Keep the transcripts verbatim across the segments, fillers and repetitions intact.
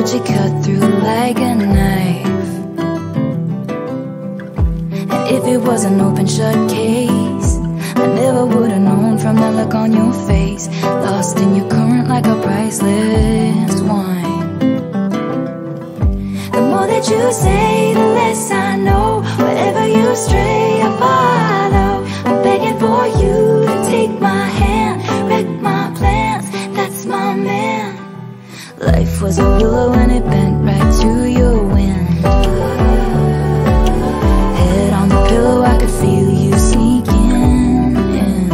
you cut through like a knife. And if it was an open shut case, I never would've known from the look on your face. Lost in your current like a priceless wine. The more that you say, the less I know. Wherever you stray, I follow. I'm begging for you to take my hand, wreck my plans, that's my man. Life was a willow and it bent right to your wind. Head on the pillow, I could feel you sneaking in,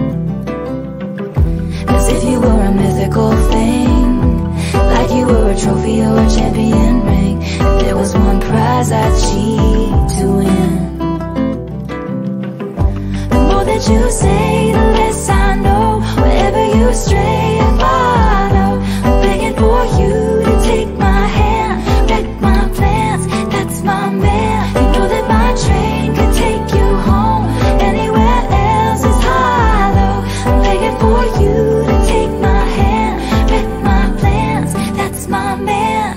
as if you were a mythical thing, like you were a trophy or a champion ring. If there was one prize I'd cheat to win. The more that you say, the less I know. Wherever you stray, I follow. I'm begging for you to take my hand, wreck my plans, that's my man. You know that my train can take you home, anywhere else is hollow. I'm begging for you to take my hand, wreck my plans, that's my man.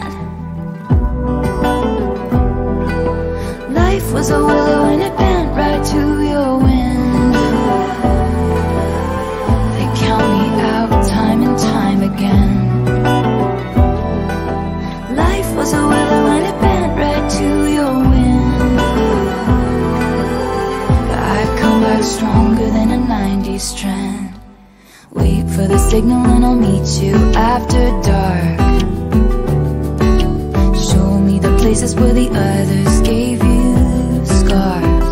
Life was a willow and it bent right to your wind. They count me out time and time again. Life was a willow and it bent right to your wind. But I'd come back stronger than a nineties trend. Wait for the signal and I'll meet you after dark. Show me the places where the others gave you scars.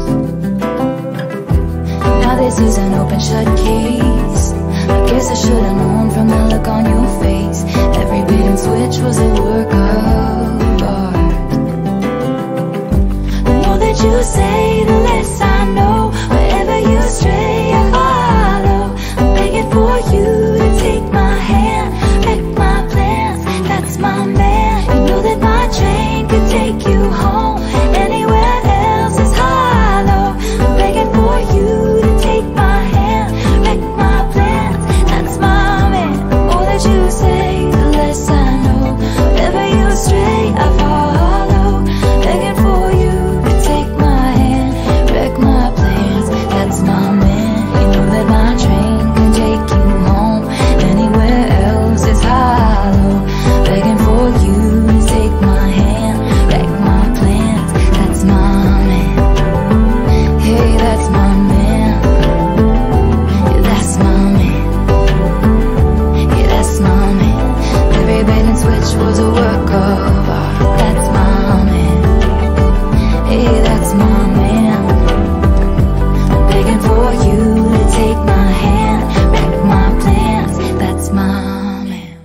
Now this is an open shut case. I guess I should've known from the look on your face. Every bait and switch was a work of art. The more that you say, the less I know. Wherever you stray, I follow. I'm begging for you to take my hand, wreck my plans, that's my man. You know that my train could take you home, anywhere else is hollow. I'm begging for you to take my hand, wreck my plans, that's my man. The more that you say, the less I know. Wherever you stray, I follow. Begging for you to take my hand, wreck my plans, that's my man. You know that my train can take you home, anywhere else is hollow. Begging for you to take my hand, wreck my plans, that's my man. Hey, that's my man. Yeah, that's my man. Yeah, that's my man. Every bait and switch was a work of art. That's my man. Hey, that's my man. I'm begging for you to take my hand, wreck my plans, that's my man.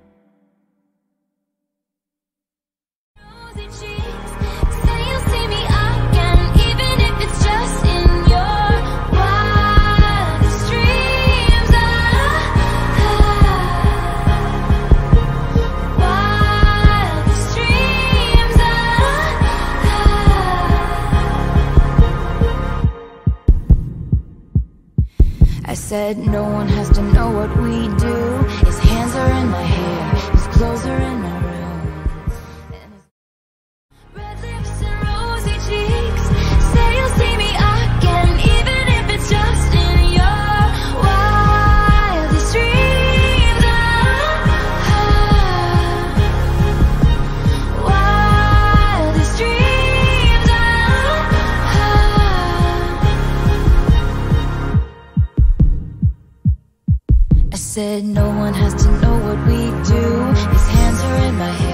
Rosy cheeks, say you'll see me again, even if it's just in your wildest dreams. Ah, wildest dreams. Ah, I said no one has to know what we do. His hands are in my hair, his clothes are in my room. Red lips and rosy cheeks, say you'll see me again, even if it's just in your wildest dreams. Ah, wildest dreams. Ah, I said no one has to know what we do. His hands are in my hair,